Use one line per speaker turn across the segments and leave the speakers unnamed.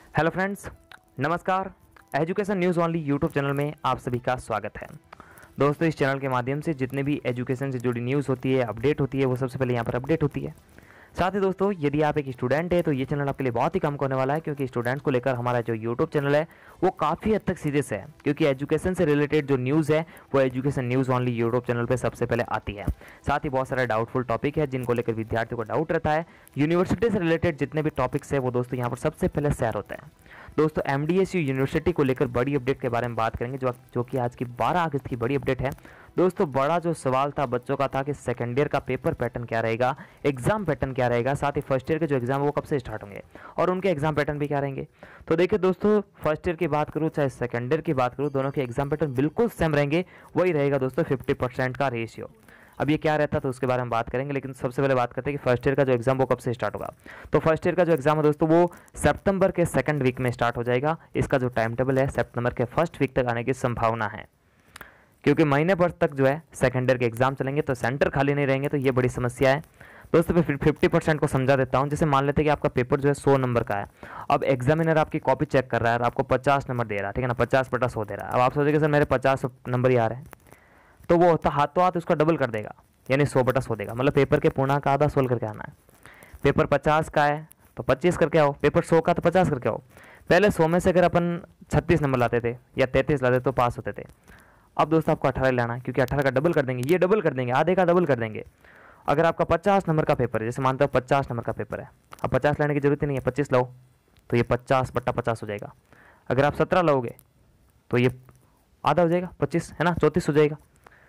Hello friends, नमस्कार। Education news only YouTube channel में आप सभी का स्वागत है। दोस्तों, इस चैनल के माध्यम से जितने भी एजुकेशन से जुड़ी न्यूज़ होती है, अपडेट होती है, वो सबसे पहले यहाँ पर अपडेट होती है। साथ ही दोस्तों, यदि आप एक स्टूडेंट है तो ये चैनल आपके लिए बहुत ही काम करने वाला है, क्योंकि स्टूडेंट को लेकर हमारा जो यूट्यूब चैनल है वो काफ़ी हद तक सीरियस है, क्योंकि एजुकेशन से रिलेटेड जो न्यूज़ है वो education news only YouTube channel पे सबसे पहले आती है। साथ ही बहुत सारे डाउटफुल टॉपिक है जिनको लेकर विद्यार्थियों को डाउट रहता है। यूनिवर्सिटी से रिलेटेड जितने भी टॉपिक्स है वो दोस्तों यहाँ पर सबसे पहले शेयर होता है। दोस्तों, एमडीएसयू यूनिवर्सिटी को लेकर बड़ी अपडेट के बारे में बात करेंगे, जो कि आज की 12 अगस्त की बड़ी अपडेट है। दोस्तों, बड़ा जो सवाल था बच्चों का था कि सेकेंड ईयर का पेपर पैटर्न क्या रहेगा, एग्जाम पैटर्न क्या रहेगा, साथ ही फर्स्ट ईयर के जो एग्जाम है वो कब से स्टार्ट होंगे और उनके एग्जाम पैटर्न भी क्या रहेंगे। तो देखिए दोस्तों, फर्स्ट ईयर की बात करूँ चाहे सेकेंड ईयर की बात करूँ, दोनों के एग्जाम पैटर्न बिल्कुल सेम रहेंगे। वही रहेगा दोस्तों 50% का रेशियो। अब ये क्या रहता है तो उसके बारे में बात करेंगे, लेकिन सबसे पहले बात करते हैं कि फर्स्ट ईयर का जो एग्जाम वो कब से स्टार्ट होगा। तो फर्स्ट ईयर का जो एग्जाम है दोस्तों वो सितंबर के सेकंड वीक में स्टार्ट हो जाएगा। इसका जो टाइम टेबल है सितंबर के फर्स्ट वीक तक आने की संभावना है, क्योंकि महीने भर तक जो है सेकंड ईयर के एग्जाम चलेंगे तो सेंटर खाली नहीं रहेंगे, तो ये बड़ी समस्या है। दोस्तों, मैं 50% को समझा देता हूँ। जैसे मान लेते हैं कि आपका पेपर जो है 100 नंबर का है। अब एग्जामिनर आपकी कॉपी चेक कर रहा है और आपको 50 नंबर दे रहा है, ठीक है ना, 50/100 दे रहा है। अब आप सोचेंगे सर मेरे 50 नंबर ही आ रहे हैं, तो वो होता हाथों हाथ उसका डबल कर देगा, यानी 100/100 देगा। मतलब पेपर के पूर्णांक का आधा सोल्व करके आना है। पेपर 50 का है तो 25 करके आओ, पेपर 100 का तो 50 करके आओ। पहले 100 में से अगर अपन 36 नंबर लाते थे या 33 लाते तो पास होते थे। अब दोस्तों आपको 18 लाना है, क्योंकि 18 का डबल कर देंगे, ये डबल कर देंगे, आधे का डबल कर देंगे। अगर आपका 50 नंबर का पेपर है, जैसे मानते हो 50 नंबर का पेपर है, अब 50 लाने की जरूरत ही नहीं है, 25 लाओ तो ये 50/50 हो जाएगा। अगर आप 17 लाओगे तो ये आधा हो जाएगा, 25 है ना, 34 हो जाएगा।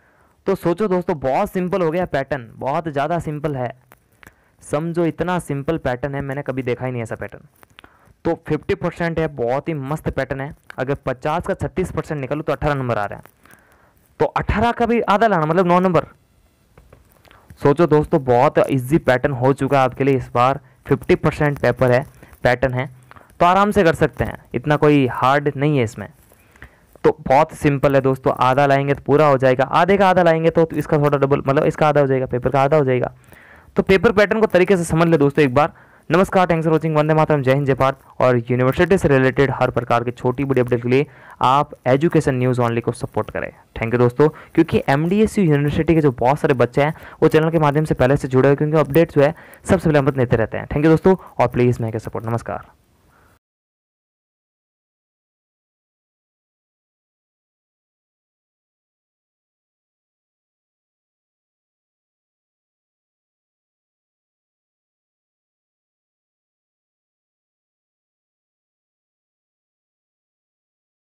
तो सोचो दोस्तों, बहुत सिंपल हो गया पैटर्न, बहुत ज़्यादा सिंपल है। समझो, इतना सिंपल पैटर्न है, मैंने कभी देखा ही नहीं ऐसा पैटर्न। तो 50% है, बहुत ही मस्त पैटर्न है। अगर 50 का 36% निकालो तो 18 नंबर आ रहा है, तो 18 का भी आधा लाना मतलब 9 नंबर। सोचो दोस्तों, बहुत इजी पैटर्न हो चुका है आपके लिए इस बार। 50% पेपर है, पैटर्न है, तो आराम से कर सकते हैं, इतना कोई हार्ड नहीं है इसमें। तो बहुत सिंपल है दोस्तों, आधा लाएंगे तो पूरा हो जाएगा, आधे का आधा लाएंगे तो इसका थोड़ा डबल, मतलब इसका आधा हो जाएगा, पेपर का आधा हो जाएगा। तो पेपर पैटर्न को तरीके से समझ ले दोस्तों एक बार। नमस्कार, थैंक्स फॉर वॉचिंग, वंदे मातरम, जय हिंद, जय भारत। और यूनिवर्सिटी से रिलेटेड हर प्रकार की छोटी बड़ी अपडेट के लिए आप एजुकेशन न्यूज़ ओनली को सपोर्ट करें। थैंक यू दोस्तों, क्योंकि एमडीएसयू यूनिवर्सिटी के जो बहुत सारे बच्चे हैं वो चैनल के माध्यम से पहले से जुड़े हुए, क्योंकि अपडेट जो है सबसे पहले हम देते रहते हैं। थैंक यू दोस्तों, और प्लीज़ मैं सपोर्ट। नमस्कार।